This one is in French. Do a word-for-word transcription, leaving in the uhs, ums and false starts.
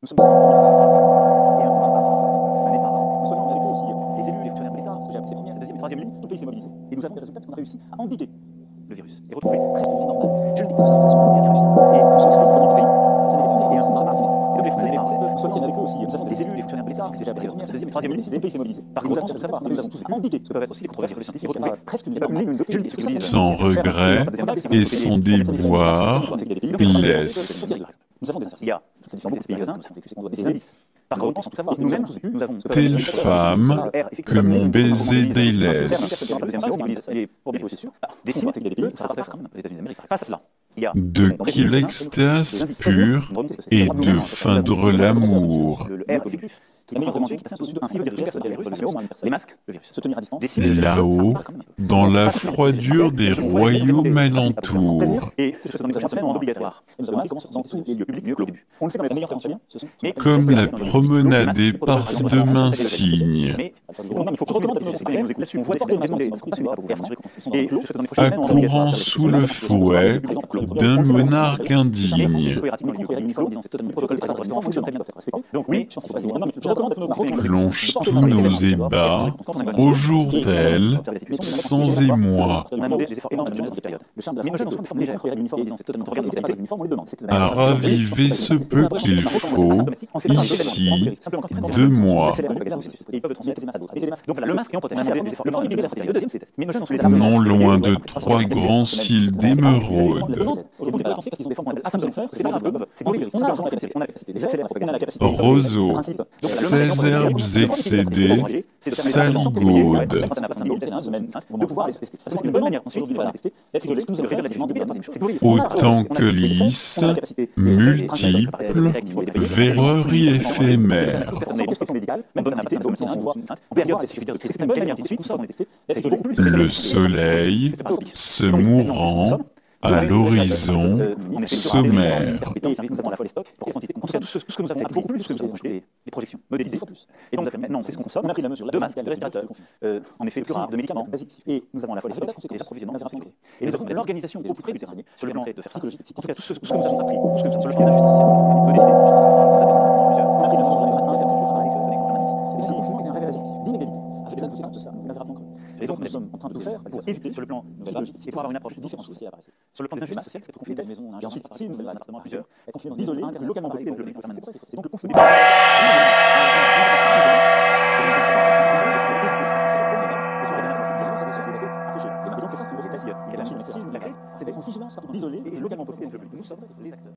Nous sommes et un combat ardent mené par non seulement avec eux aussi les élus, les fonctionnaires de l'État, parce que j'ai appris ces premières, ces deuxième et troisième lignes, tout le pays s'est mobilisé. Et nous avons des résultats parce qu'on a réussi à endiguer le virus et retrouver presque une vie normale. Je le dis, toute cette situation a bien réussi. Et nous sommes sur les premiers du pays, ça n'est pas et un combat ardent. Et donc les Français et les Français, nous sommes avec eux aussi. Nous avons des élus, les fonctionnaires de l'État, parce que j'ai appris ces premières, ces deuxième et troisième lignes, tout le pays s'est mobilisé. Par contre, nous savoir, nous avons tous endigué ce que peuvent être aussi les controverses sur les scientifiques, retrouver presque une vie normale. Je le dis, sans regret et sans déboire, il laisse. Nous avons des il y a toutes les différences des pays voisins, nous avons vécu ces des indices. Par contre, on pense tout savoir. Nous-mêmes, nous avons Telle femme que mon baiser délaisse. De qui l'extase pure et de feindre l'amour. Là-haut, dans la froidure des royaumes alentours, comme la promenade éparse de Mainsigne, accourant sous le fouet d'un monarque indigne. Plonge tous nos ébats au jour tel, sans émoi, à raviver ce peu qu'il faut, ici, de moi. Non loin de trois grands cils d'émeraude, roseaux, ces herbes excédées, saligaudes, autant que lys, multiples, verreries éphémères. Le soleil, se mourant, à l'horizon, sommaire. Les projections modélisées. Et donc, maintenant, c'est ce qu'on consomme. On a pris la mesure de masques, de respirateurs, euh, en effet, plus rare, de médicaments basiques. Et nous avons à la fois les spectacles et les approvisionnements. Et nous avons l'organisation au plus près du terrain, sur le plan de faire ça. En tout cas, tout ce, tout ce que nous avons appris, tout ce que nous avons sur le plan des ajusts sociaux, modélisé. On a pris la mesure de la gratuité, c'est aussi un confinement et un réel d'inégalité. Avec les conséquences de ça, nous l'avons rappelé encore. Et donc, nous sommes en train de tout faire pour éviter, sur le plan psychologique, et pour avoir une approche différente aussi. Sur le plan des injustices sociales, c'est confiné dans une maison, et ensuite, si nous avons un appartement à plusieurs, être confiné d'isoler localement possible le public. Et donc, le confinement. C'est d'être vigilant, d'isoler et localement possible. Nous sommes les acteurs.